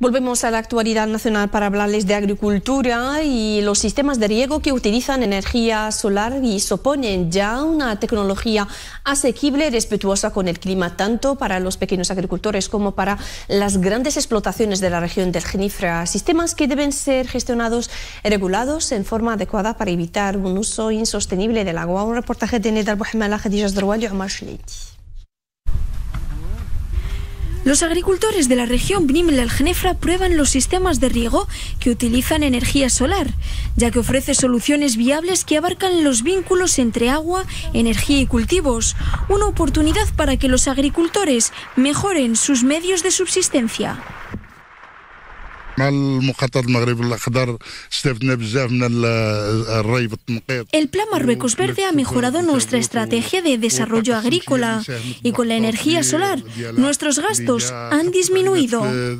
Volvemos a la actualidad nacional para hablarles de agricultura y los sistemas de riego que utilizan energía solar y suponen ya una tecnología asequible y respetuosa con el clima, tanto para los pequeños agricultores como para las grandes explotaciones de la región del Genifra. Sistemas que deben ser gestionados y regulados en forma adecuada para evitar un uso insostenible del agua. Un reportaje de Nedal Bouhamala, Khadija Zdroual y Omar Shliti. Los agricultores de la región Bnimel al Genifra prueban los sistemas de riego que utilizan energía solar, ya que ofrece soluciones viables que abarcan los vínculos entre agua, energía y cultivos, una oportunidad para que los agricultores mejoren sus medios de subsistencia. El Plan Marruecos Verde ha mejorado nuestra estrategia de desarrollo agrícola y con la energía solar nuestros gastos han disminuido.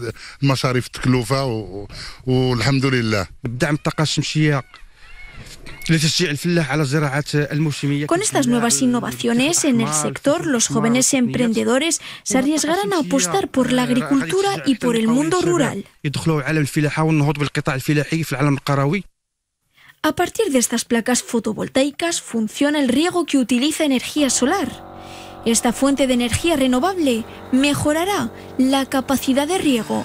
Con estas nuevas innovaciones en el sector, los jóvenes emprendedores se arriesgarán a apostar por la agricultura y por el mundo rural. A partir de estas placas fotovoltaicas funciona el riego que utiliza energía solar. Esta fuente de energía renovable mejorará la capacidad de riego.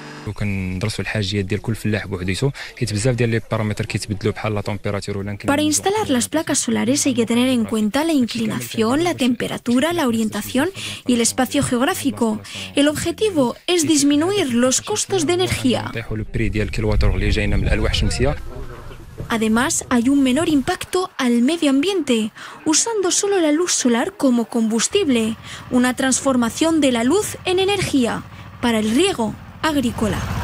Para instalar las placas solares hay que tener en cuenta la inclinación, la temperatura, la orientación y el espacio geográfico. El objetivo es disminuir los costos de energía. Además, hay un menor impacto al medio ambiente, usando solo la luz solar como combustible, una transformación de la luz en energía para el riego agrícola.